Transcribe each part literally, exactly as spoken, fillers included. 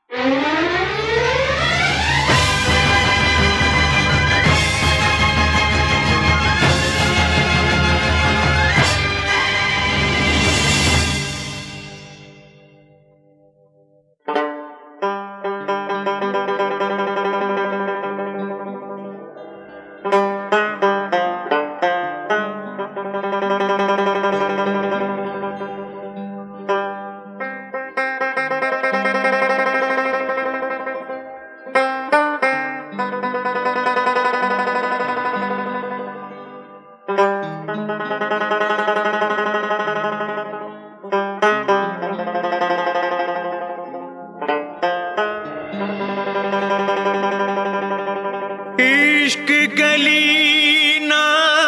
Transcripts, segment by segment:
इश्क गली ना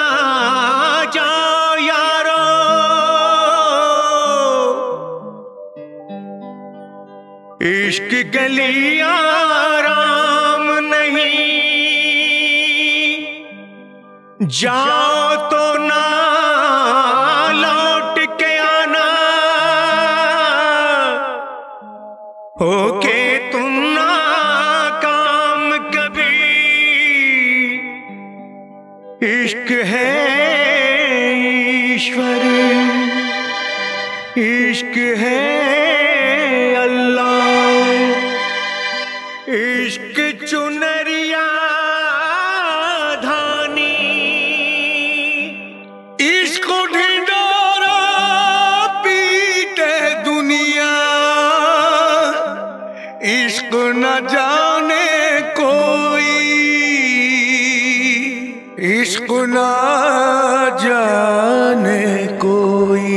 जाओ यारो, इश्क गली आराम नहीं, जाओ तो ना लौट के आना, होके तुम ना काम कभी। इश्क है ईश्वर, इश्क है अल्लाह, इश्क चुनरिया धानी, इश्क ढिंढोरा पीटे दुनिया, इश्क न जाने कोई, इश्क न जाने कोई।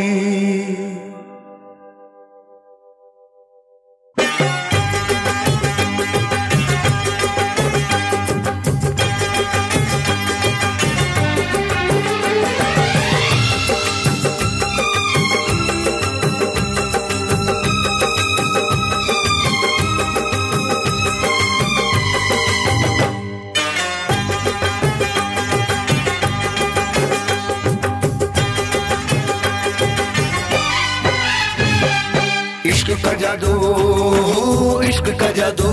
इश्क का जादू, इश्क का जादू,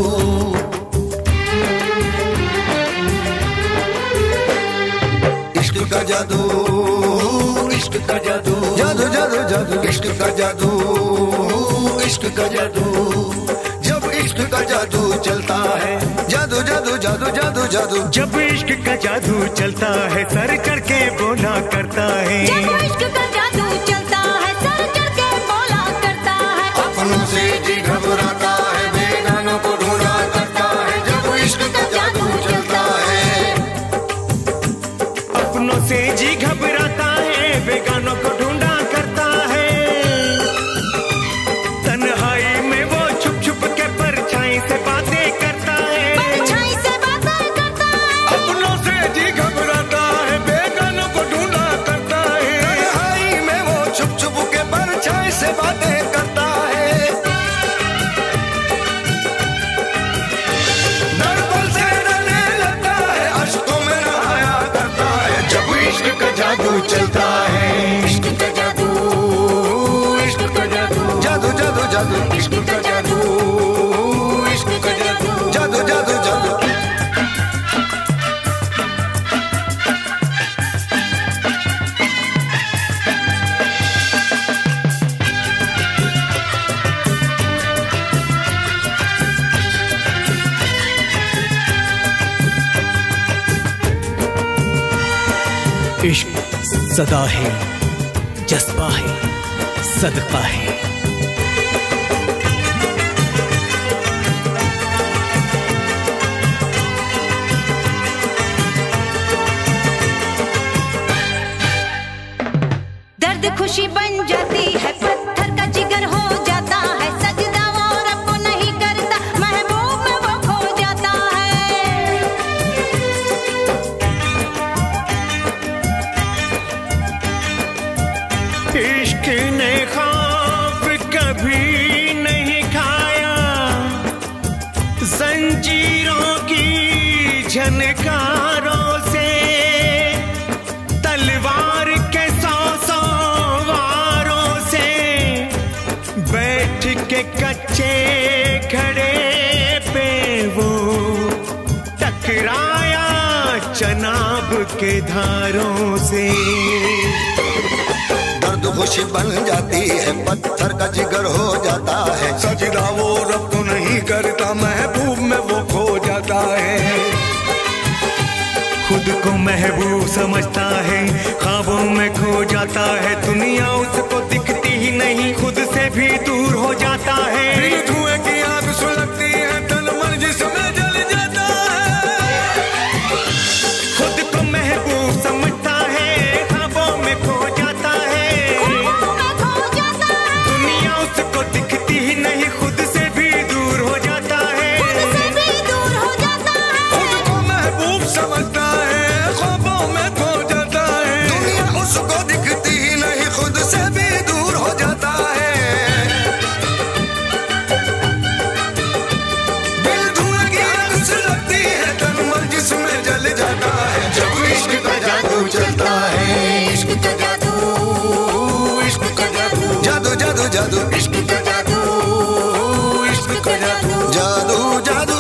इश्क का जादू, इश्क का जादू, जादू जादू जादू, इश्क का जादू, इश्क का जादू। जब इश्क का जादू चलता है, जादू जादू जादू जादू जादू, जब इश्क का जादू चलता है, सर करके बोला करता है। जब इश्क का जादू चलता है, सर करके बोला करता है। अपनों से जी घबराता है, बेगानों को ढूंढा करता है। जब इश्क का जादू चलता है, अपनों से जी घबराता है, बेगानों को ढूंढा करता है। तन्हाई में वो छुप छुप के परछाई से बातें करता है, परछाई से बातें करता है। अपनों से जी घबराता है, बेगानों को ढूंढा करता है। तन्हाई में वो छुप छुप के परछाई से बातें करता है। दरपल से डरने लगता है, अश्कों में नहाया करता है। जब इश्क का जादू चलता है, इश्क का जादू, इश्क का जादू, जादू जादू जादू, इश्क का जादू, इश्क का जादू, जादू जादू जादू। इश्क सदा है, जज्बा है, सदका है। दर्द खुशी बन जाती है, पत्थर का जिगर हो जाता है। सजदा वो रब को नहीं करता, महबूब में वो खो जाता है। इश्क ने ख्वाब कभी नहीं खाया, जंजीरों की झनकारों से, तलवार के सौ सौ वारों से, बैठ के कच्चे खड़े पे वो टकराया चनाब के धारों से। दर्द खुशी बन जाती है, पत्थर का जिगर हो जाता है। सजदा वो रब को नहीं करता, महबूब में वो खो जाता है। खुद को महबूब समझता है, ख्वाबों में खो जाता है। दुनिया उसको दिखती ही नहीं, खुद से भी दूर हो जाता है। धुएं की आग सुलगती है, तन मन जिसमें जल जाता है। खुद को महबूब समझता है, ख्वाबों में खो जाता है। दुनिया उसको दिखती ही नहीं, खुद से भी दूर हो जाता है। खुद को महबूब समझता है, ख्वाबों में खो जाता है। दुनिया उसको दिखती ही नहीं, खुद से भी दूर हो जाता है। दिल धुएं की आग सुलगती है, तन मन जिसमें जल जाता है। जब इश्क का जादू चलता है, इश्क का जादू, इश्क का जादू, जादू जादू जादू, इश्क का जादू, इश्क का जादू, जादू जादू।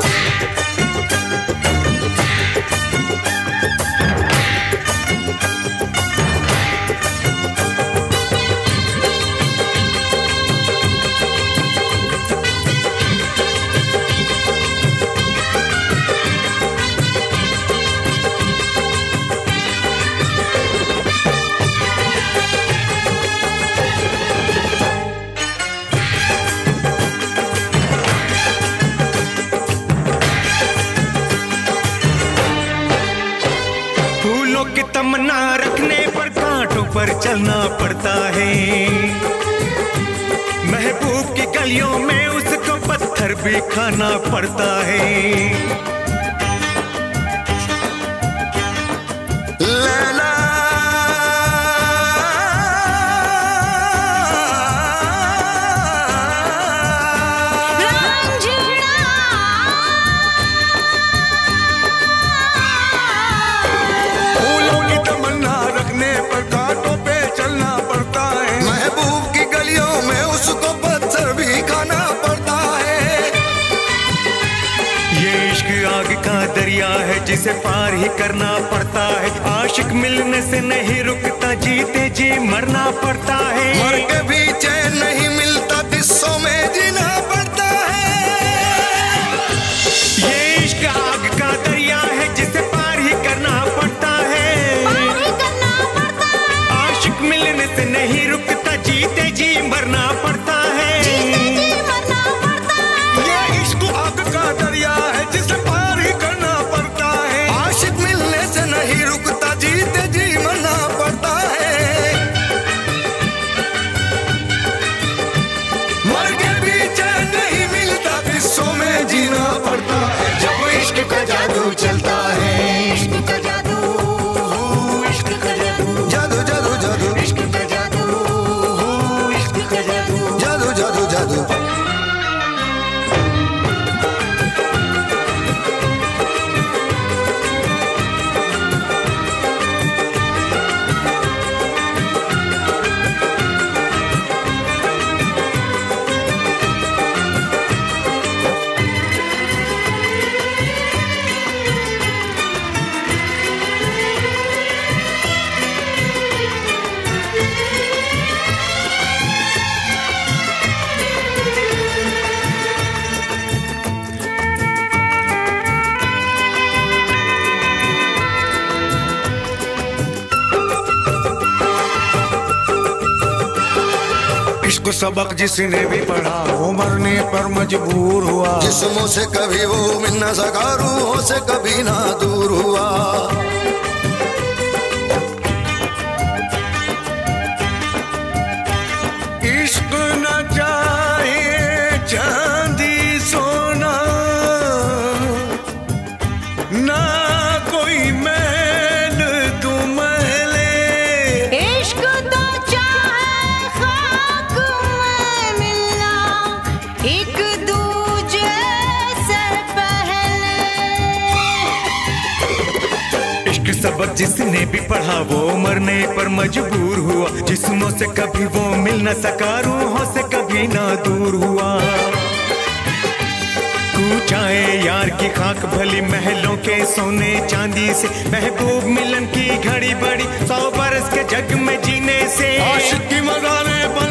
फूलों की तमन्ना रखने पर कांटों पर चलना पड़ता है। महबूब की गलियों में उसको पत्थर भी खाना पड़ता है। लैला फूलों की तमन्ना रखने पर कांटों पे चलना पड़ता है। महबूब की गलियों में उसको पत्थर भी खाना पड़ता है। ये इश्क आग का दरिया है, जिसे पार ही करना पड़ता है। आशिक मिलने से नहीं रुकता, जीते जी मरना पड़ता है। मर के भी चैन नहीं मिलता, किस्सों में जीना पड़ता है। ये इश्क आग का दरिया है, जिसे पार ही करना पड़ता है। आशिक मिलने से नहीं रुकता, जीते जी मरना पड़ता है। ये इश्क आग का दरिया है, जिसे पार ही करना पड़ता है। आशिक मिलने से नहीं रुकता, जीते जी मरना पड़ता है। मर के भी चैन नहीं मिलता, किस्सों में जीना पड़ता है। जब इश्क का जादू चलता है, इश्क का जादू, इश्क का जादू, जादू जादू जादू, इश्क का जादू, इश्क का जादू, जादू जादू जादू। इश्क सबक जिसने भी पढ़ा, वो मरने पर मजबूर हुआ। जिस्मों से कभी वो मिल न सका, रूहों से कभी ना दूर हुआ। इश्क न चाहे चांदी सोना, ना कोई महल तू महले। इश्क तो चाहे खाक में मिलना, एक दूजे से पहले। इश्क सबक जिसने भी पढ़ा, वो मरने पर मजबूर हुआ। जिस्मों से कभी वो मिल न सका, रूहों से कभी ना दूर हुआ। कूच चाहे यार की खाक भली महलों के सोने चांदी से, महबूब मिलन की घड़ी बड़ी सौ बरस के जग में जीने से। आशिक की मज़ारें